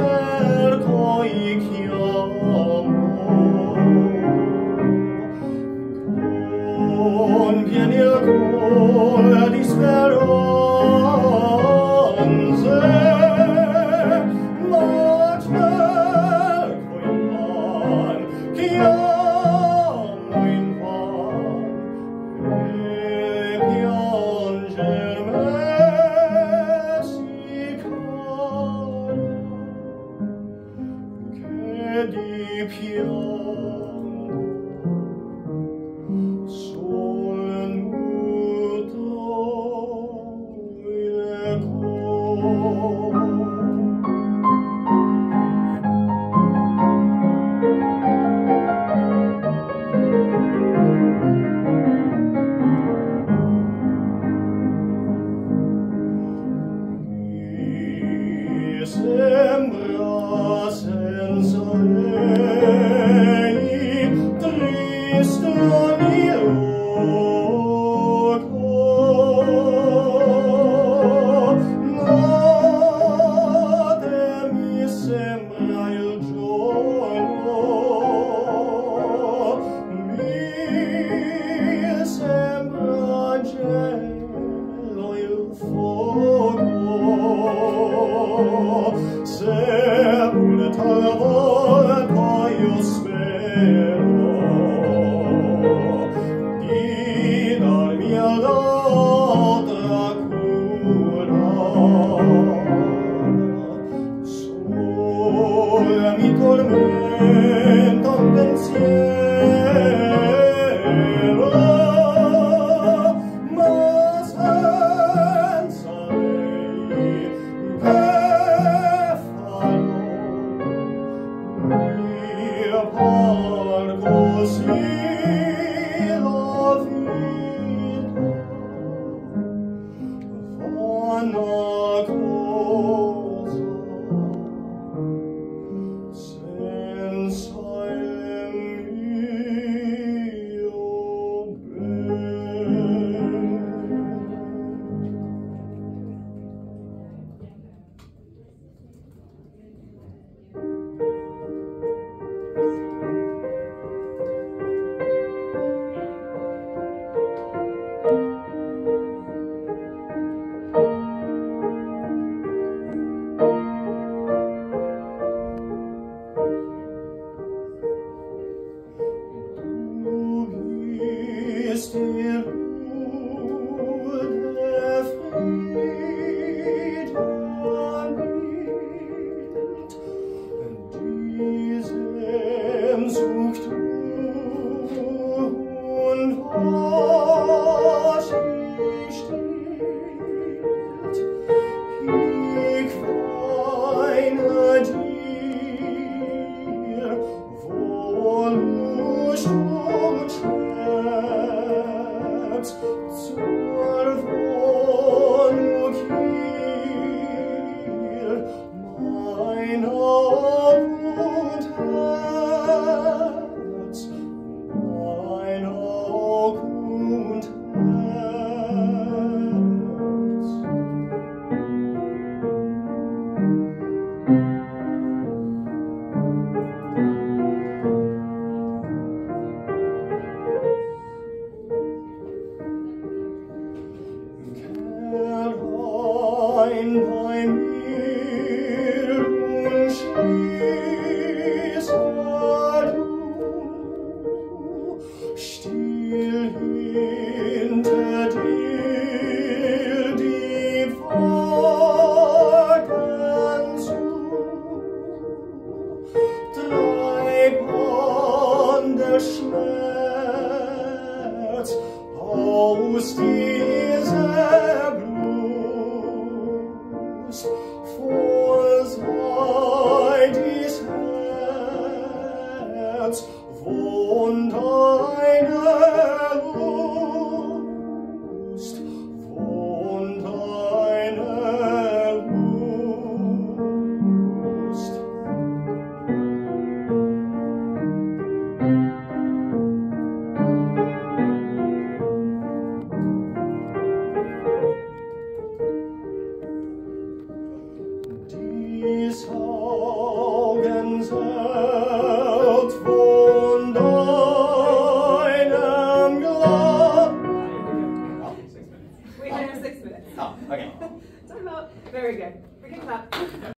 cerco i chiamo con pieni il cuore di speranze, ma cerco invan, chiamo invan, e pianger me si cara, che di pianto sol nudo il cor. Mi sembra senza lei triste ogni luogo, notte mi sembra il giorno, mi sembra gelo il fuoco. Se talvolta io spero di darmi all'altra cura, solo mi tormenta un pensiero, ma senza lei così la vita fa una cosa senza il mio bene. Ist die Ruhe der Frieden mild, diesem sucht und was ich stillt, ich weine dir, wo Lust und Schmerz zur Wohnung hier, mein Auge und Herz, mein Auge und Herz. Kehr ein bei mir und schließ Welt von deinem Glanz. We have 6 minutes. Oh, okay. Time out. Very good. We can clap.